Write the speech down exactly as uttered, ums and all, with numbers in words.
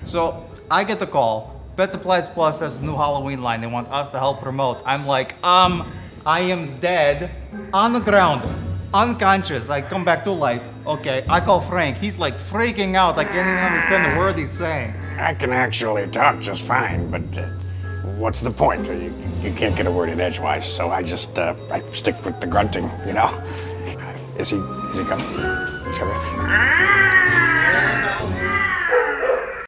So I get the call. Pet Supplies Plus has a new Halloween line they want us to help promote. I'm like, um, I am dead, on the ground, unconscious. I come back to life. Okay, I call Frank. He's like freaking out. I can't even understand the word he's saying. I can actually talk just fine, but uh, what's the point? You, you can't get a word in edgewise, so I just uh, I stick with the grunting, you know? Is he, is he coming? He's coming.